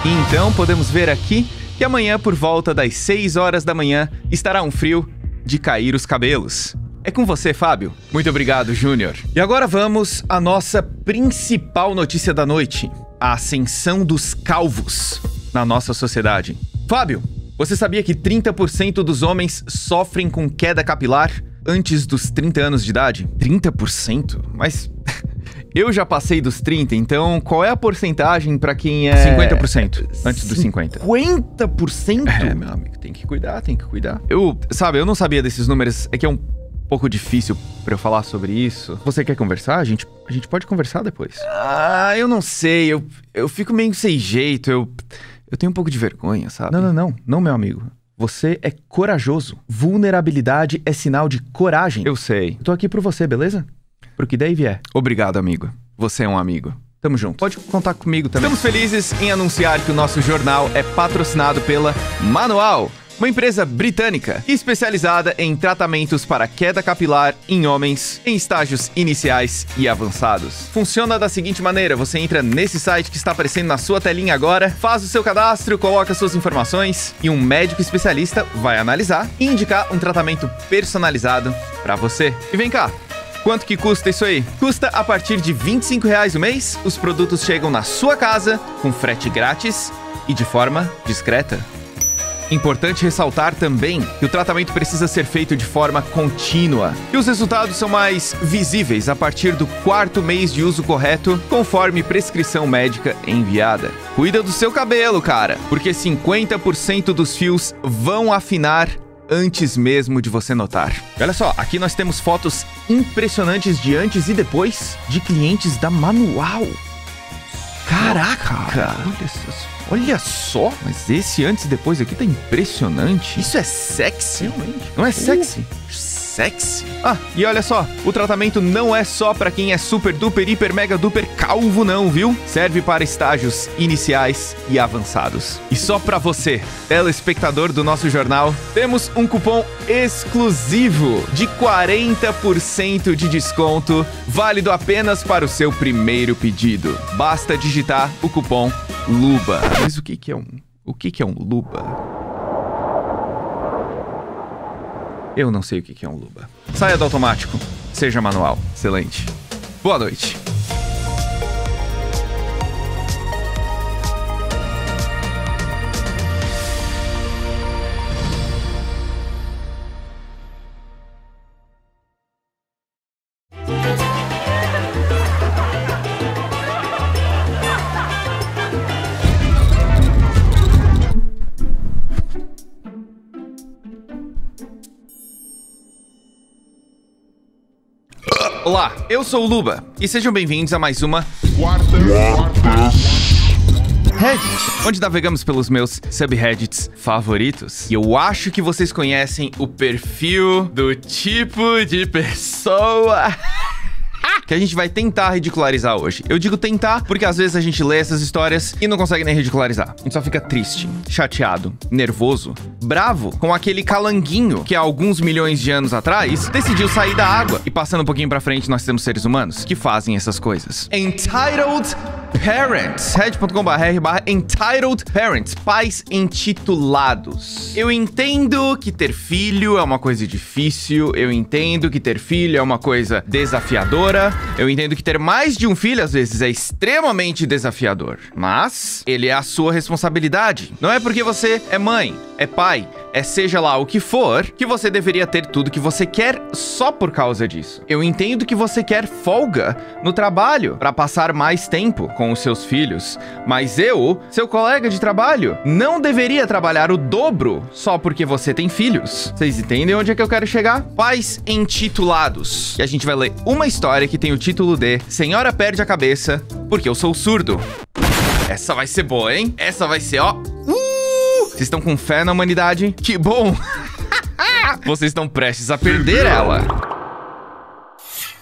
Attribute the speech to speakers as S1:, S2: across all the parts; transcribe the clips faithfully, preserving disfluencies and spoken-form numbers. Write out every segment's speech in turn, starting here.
S1: E então podemos ver aqui que amanhã, por volta das seis horas da manhã, estará um frio de cair os cabelos. É com você, Fábio. Muito obrigado, Júnior. E agora vamos à nossa principal notícia da noite: a ascensão dos calvos na nossa sociedade. Fábio, você sabia que trinta por cento dos homens sofrem com queda capilar antes dos trinta anos de idade? trinta por cento? Mas eu já passei dos trinta, então qual é a porcentagem pra quem é... cinquenta por cento antes dos cinquenta. cinquenta por cento? É, meu amigo, tem que cuidar, tem que cuidar. Eu, sabe, eu não sabia desses números, é que é um pouco difícil pra eu falar sobre isso. Você quer conversar? A gente, a gente pode conversar depois. Ah, eu não sei, eu, eu fico meio sem jeito, eu, eu tenho um pouco de vergonha, sabe? Não, não, não, não, meu amigo. Você é corajoso. Vulnerabilidade é sinal de coragem. Eu sei. Eu tô aqui por você, beleza? Pro que daí vier. Obrigado, amigo. Você é um amigo. Tamo junto. Pode contar comigo também. Estamos felizes em anunciar que o nosso jornal é patrocinado pela Manual, uma empresa britânica especializada em tratamentos para queda capilar em homens em estágios iniciais e avançados. Funciona da seguinte maneira: você entra nesse site que está aparecendo na sua telinha agora, faz o seu cadastro, coloca suas informações e um médico especialista vai analisar e indicar um tratamento personalizado para você. E vem cá, quanto que custa isso aí? Custa a partir de vinte e cinco reais o mês. Os produtos chegam na sua casa com frete grátis e de forma discreta. Importante ressaltar também que o tratamento precisa ser feito de forma contínua e os resultados são mais visíveis a partir do quarto mês de uso correto, conforme prescrição médica enviada. Cuida do seu cabelo, cara, porque cinquenta por cento dos fios vão afinar antes mesmo de você notar. E olha só, aqui nós temos fotos impressionantes de antes e depois de clientes da Manual. Caraca, cara. Olha só. Olha só, mas esse antes e depois aqui tá impressionante. Isso é sexy? Realmente. Não é sexy? Uh, sexy? Ah, e olha só, o tratamento não é só pra quem é super duper, hiper, mega duper calvo não, viu? Serve para estágios iniciais e avançados. E só pra você, telespectador do nosso jornal, temos um cupom exclusivo de quarenta por cento de desconto, válido apenas para o seu primeiro pedido. Basta digitar o cupom Luba. Mas o que que é um... O que que é um Luba? Eu não sei o que que é um Luba. Saia do automático. Seja manual. Excelente. Boa noite. Olá, eu sou o Luba e sejam bem-vindos a mais uma Reddit, onde navegamos pelos meus subreddits favoritos. E eu acho que vocês conhecem o perfil do tipo de pessoa que a gente vai tentar ridicularizar hoje. Eu digo tentar porque às vezes a gente lê essas histórias e não consegue nem ridicularizar. A gente só fica triste, chateado, nervoso, bravo com aquele calanguinho que há alguns milhões de anos atrás decidiu sair da água. E passando um pouquinho pra frente, nós temos seres humanos que fazem essas coisas. Entitled Parents. reddit ponto com ponto br barra Entitled Parents. Pais intitulados. Eu entendo que ter filho é uma coisa difícil. Eu entendo que ter filho é uma coisa desafiadora. Eu entendo que ter mais de um filho, às vezes, é extremamente desafiador. Mas ele é a sua responsabilidade. Não é porque você é mãe, é pai, é seja lá o que for, que você deveria ter tudo que você quer só por causa disso. Eu entendo que você quer folga no trabalho para passar mais tempo com os seus filhos. Mas eu, seu colega de trabalho, não deveria trabalhar o dobro só porque você tem filhos. Vocês entendem onde é que eu quero chegar? Pais intitulados. E a gente vai ler uma história que tem o título de Senhora Perde a Cabeça porque eu sou surdo. Essa vai ser boa, hein? Essa vai ser, ó... Uh! Vocês estão com fé na humanidade? Que bom! Vocês estão prestes a perder ela.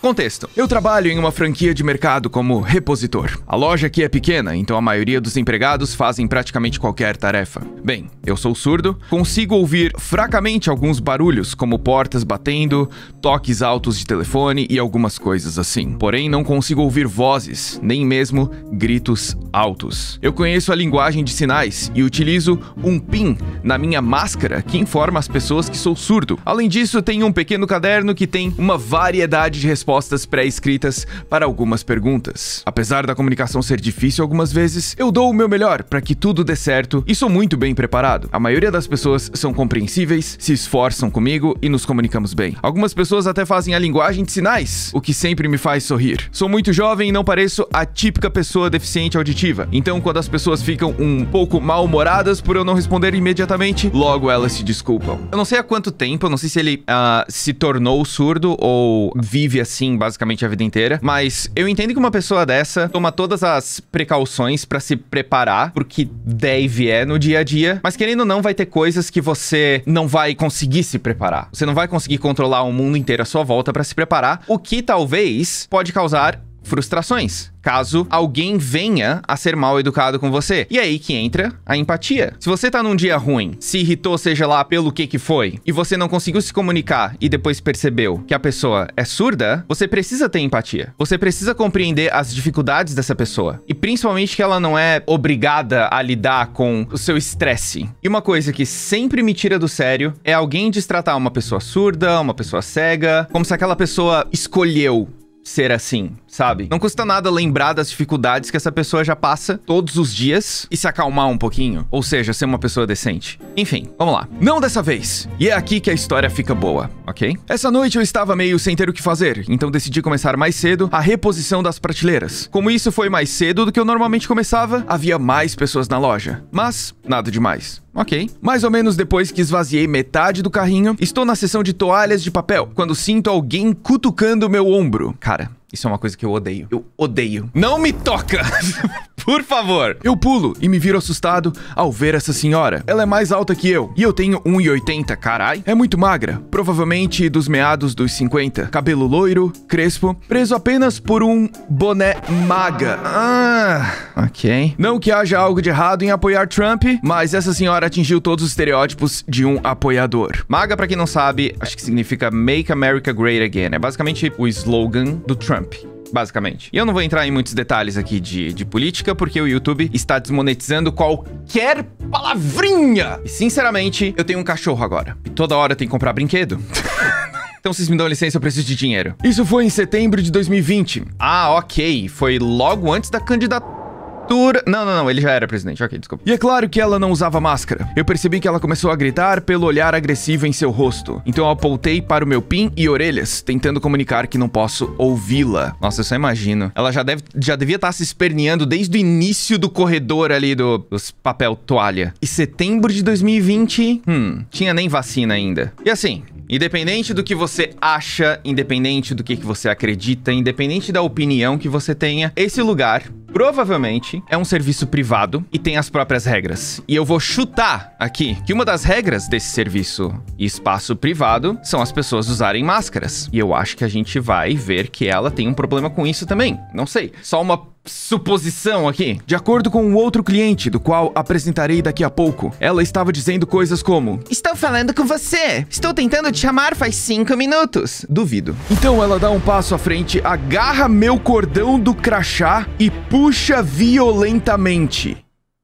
S1: Contexto. Eu trabalho em uma franquia de mercado como repositor. A loja aqui é pequena, então a maioria dos empregados fazem praticamente qualquer tarefa. Bem, eu sou surdo, consigo ouvir fracamente alguns barulhos, como portas batendo, toques altos de telefone e algumas coisas assim. Porém, não consigo ouvir vozes, nem mesmo gritos altos. Eu conheço a linguagem de sinais e utilizo um pin na minha máscara que informa as pessoas que sou surdo. Além disso, tenho um pequeno caderno que tem uma variedade de respostas respostas pré-escritas para algumas perguntas. Apesar da comunicação ser difícil algumas vezes, eu dou o meu melhor para que tudo dê certo e sou muito bem preparado. A maioria das pessoas são compreensíveis, se esforçam comigo e nos comunicamos bem. Algumas pessoas até fazem a linguagem de sinais, o que sempre me faz sorrir. Sou muito jovem e não pareço a típica pessoa deficiente auditiva. Então, quando as pessoas ficam um pouco mal-humoradas por eu não responder imediatamente, logo elas se desculpam. Eu não sei há quanto tempo, eu não sei se ele uh, se tornou surdo ou vive assim basicamente a vida inteira, mas eu entendo que uma pessoa dessa toma todas as precauções pra se preparar pro que der e vier no dia a dia, mas querendo ou não, vai ter coisas que você não vai conseguir se preparar. Você não vai conseguir controlar o mundo inteiro à sua volta pra se preparar, o que talvez pode causar frustrações, caso alguém venha a ser mal educado com você. E aí que entra a empatia. Se você tá num dia ruim, se irritou, seja lá pelo que que foi, e você não conseguiu se comunicar e depois percebeu que a pessoa é surda, você precisa ter empatia. Você precisa compreender as dificuldades dessa pessoa. E principalmente que ela não é obrigada a lidar com o seu estresse. E uma coisa que sempre me tira do sério é alguém destratar uma pessoa surda, uma pessoa cega, como se aquela pessoa escolheu ser assim, sabe? Não custa nada lembrar das dificuldades que essa pessoa já passa todos os dias e se acalmar um pouquinho. Ou seja, ser uma pessoa decente. Enfim, vamos lá. Não dessa vez. E é aqui que a história fica boa, ok? Essa noite eu estava meio sem ter o que fazer, então decidi começar mais cedo a reposição das prateleiras. Como isso foi mais cedo do que eu normalmente começava, havia mais pessoas na loja. Mas, nada demais. Ok. Mais ou menos depois que esvaziei metade do carrinho, estou na seção de toalhas de papel, quando sinto alguém cutucando meu ombro. Cara, isso é uma coisa que eu odeio. Eu odeio. Não me toca! Por favor! Eu pulo e me viro assustado ao ver essa senhora. Ela é mais alta que eu, e eu tenho um e oitenta, carai. É muito magra, provavelmente dos meados dos cinquenta. Cabelo loiro, crespo, preso apenas por um boné maga. Ah, ok. Não que haja algo de errado em apoiar Trump, mas essa senhora atingiu todos os estereótipos de um apoiador. MAGA, pra quem não sabe, acho que significa Make America Great Again. É basicamente o slogan do Trump. Basicamente. E eu não vou entrar em muitos detalhes aqui de, de política, porque o YouTube está desmonetizando qualquer palavrinha. E, sinceramente, eu tenho um cachorro agora. E toda hora tem que comprar brinquedo. Então, vocês me dão licença, eu preciso de dinheiro. Isso foi em setembro de dois mil e vinte. Ah, ok. Foi logo antes da candidatura. Não, não, não, ele já era presidente, ok, desculpa. E é claro que ela não usava máscara. Eu percebi que ela começou a gritar pelo olhar agressivo em seu rosto. Então eu apontei para o meu pin e orelhas, tentando comunicar que não posso ouvi-la. Nossa, eu só imagino. Ela já, deve, já devia estar se esperneando desde o início do corredor ali do, dos papel toalha. E setembro de dois mil e vinte, hum, tinha nem vacina ainda. E assim, independente do que você acha, independente do que, que você acredita, independente da opinião que você tenha, esse lugar provavelmente é um serviço privado e tem as próprias regras. E eu vou chutar aqui que uma das regras desse serviço e espaço privado são as pessoas usarem máscaras. E eu acho que a gente vai ver que ela tem um problema com isso também. Não sei, só uma suposição aqui. De acordo com um outro cliente, do qual apresentarei daqui a pouco, ela estava dizendo coisas como: "Estou falando com você. Estou tentando te chamar faz cinco minutos." Duvido. Então ela dá um passo à frente, agarra meu cordão do crachá e puxa violentamente.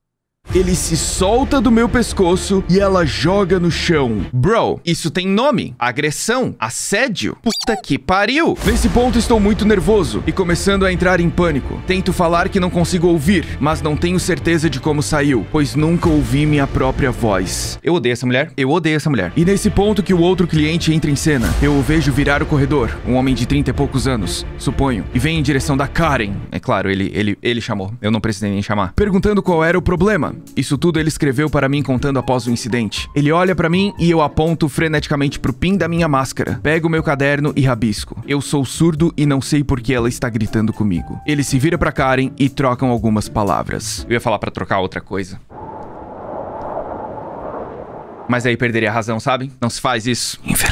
S1: Ele se solta do meu pescoço e ela joga no chão. Bro, isso tem nome. Agressão. Assédio. Puta que pariu. Nesse ponto estou muito nervoso e começando a entrar em pânico. Tento falar que não consigo ouvir, mas não tenho certeza de como saiu, pois nunca ouvi minha própria voz. Eu odeio essa mulher. Eu odeio essa mulher. E nesse ponto que o outro cliente entra em cena, eu o vejo virar o corredor. Um homem de trinta e poucos anos, suponho. E vem em direção da Karen. É claro, ele, ele, ele chamou. Eu não precisei nem chamar. Perguntando qual era o problema. Isso tudo ele escreveu para mim contando após o incidente. Ele olha para mim e eu aponto freneticamente pro pin da minha máscara. Pego meu caderno e rabisco. Eu sou surdo e não sei por que ela está gritando comigo. Ele se vira pra Karen e trocam algumas palavras. Eu ia falar pra trocar outra coisa, mas aí perderia a razão, sabe? Não se faz isso, infelizmente.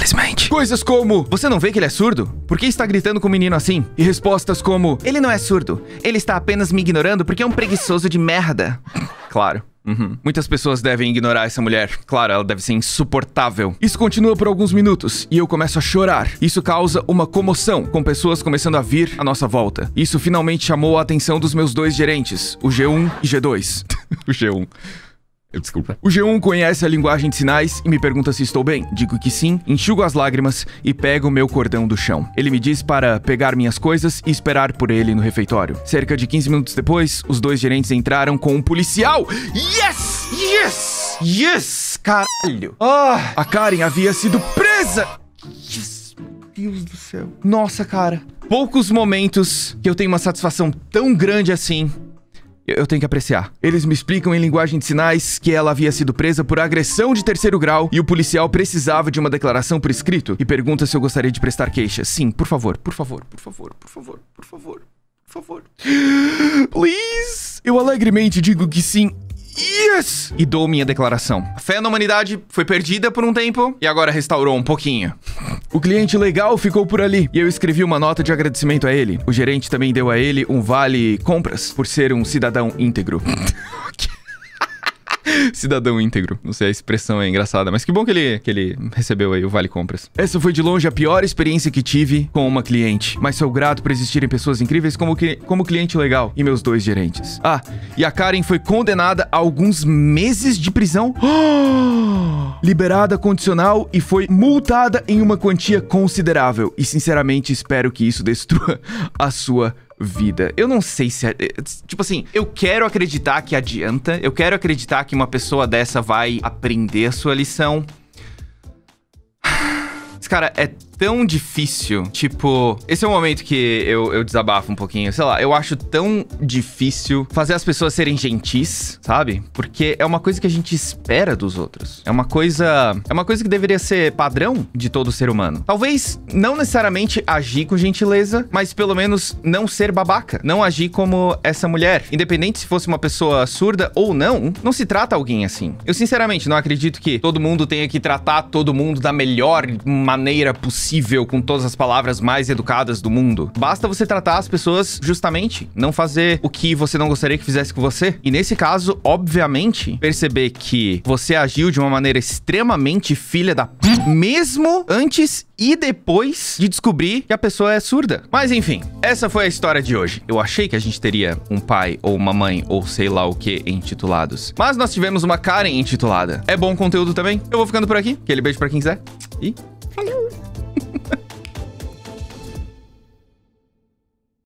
S1: Exatamente. Coisas como: você não vê que ele é surdo? Por que está gritando com o menino assim? E respostas como: ele não é surdo. Ele está apenas me ignorando porque é um preguiçoso de merda. Claro. Uhum. Muitas pessoas devem ignorar essa mulher. Claro, ela deve ser insuportável. Isso continua por alguns minutos e eu começo a chorar. Isso causa uma comoção, com pessoas começando a vir à nossa volta. Isso finalmente chamou a atenção dos meus dois gerentes, o G um e G dois. O G um. Desculpa. O G um conhece a linguagem de sinais e me pergunta se estou bem. Digo que sim, enxugo as lágrimas e pego o meu cordão do chão. Ele me diz para pegar minhas coisas e esperar por ele no refeitório. Cerca de quinze minutos depois, os dois gerentes entraram com um policial. Yes! Yes! Yes! Caralho! Ah, a Karen havia sido presa! Yes! Meu Deus do céu. Nossa, cara. Poucos momentos que eu tenho uma satisfação tão grande assim. Eu tenho que apreciar. Eles me explicam em linguagem de sinais que ela havia sido presa por agressão de terceiro grau e o policial precisava de uma declaração por escrito e pergunta se eu gostaria de prestar queixa. Sim, por favor, por favor, por favor, por favor, por favor, por favor. Please. Eu alegremente digo que sim. Yes! E dou minha declaração. A fé na humanidade foi perdida por um tempo e agora restaurou um pouquinho. O cliente legal ficou por ali e eu escrevi uma nota de agradecimento a ele. O gerente também deu a ele um vale compras por ser um cidadão íntegro. Cidadão íntegro. Não sei, a expressão é engraçada, mas que bom que ele, que ele recebeu aí o vale compras. Essa foi de longe a pior experiência que tive com uma cliente, mas sou grato por existirem pessoas incríveis como, que, como cliente legal e meus dois gerentes. Ah, e a Karen foi condenada a alguns meses de prisão. Liberada condicional e foi multada em uma quantia considerável. E sinceramente espero que isso destrua a sua vida. Eu não sei se... É, tipo assim, eu quero acreditar que adianta. Eu quero acreditar que uma pessoa dessa vai aprender a sua lição. Cara, é tão difícil. Tipo, esse é o momento que eu, eu desabafo um pouquinho. Sei lá, eu acho tão difícil fazer as pessoas serem gentis, sabe? Porque é uma coisa que a gente espera dos outros. É uma coisa... É uma coisa que deveria ser padrão de todo ser humano. Talvez não necessariamente agir com gentileza, mas pelo menos não ser babaca. Não agir como essa mulher. Independente se fosse uma pessoa surda ou não, não se trata alguém assim. Eu sinceramente não acredito que todo mundo tenha que tratar todo mundo da melhor maneira possível, com todas as palavras mais educadas do mundo. Basta você tratar as pessoas justamente, não fazer o que você não gostaria que fizesse com você. E nesse caso, obviamente, perceber que você agiu de uma maneira extremamente filha da p... mesmo antes e depois de descobrir que a pessoa é surda. Mas enfim, essa foi a história de hoje. Eu achei que a gente teria um pai ou uma mãe ou sei lá o que intitulados. Mas nós tivemos uma Karen intitulada. É bom conteúdo também. Eu vou ficando por aqui. Aquele beijo pra quem quiser. E...